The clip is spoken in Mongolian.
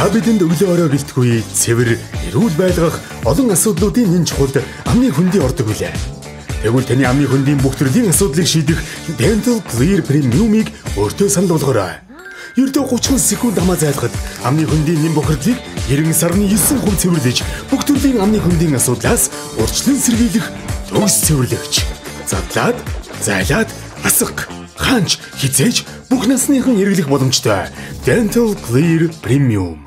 Та бидэнд өглөө орой гэлтгүй цэвэр эрүүл байлгах олон асуудлуудын энэ чухалд амны хөндий ордог билээ. Тэгвэл таны амны хөндийн бүх төрлийн асуудлыг шийдэх Dental Clear Premium-ыг өөртөө санал болгоорой. Ердөө 30 секунд амаа зайлахад амны хөндийн нэм бохирдлыг 90.9% цэвэрлэж бүх төрлийн амны хөндийн асуудлаас урьдчилан сэргийлэх төгс цэвэрлэгч. Задлаад, зайлаад, асах, ханж, хизээж бүх насныхан хэрэглэх боломжтой Dental Clear Premium.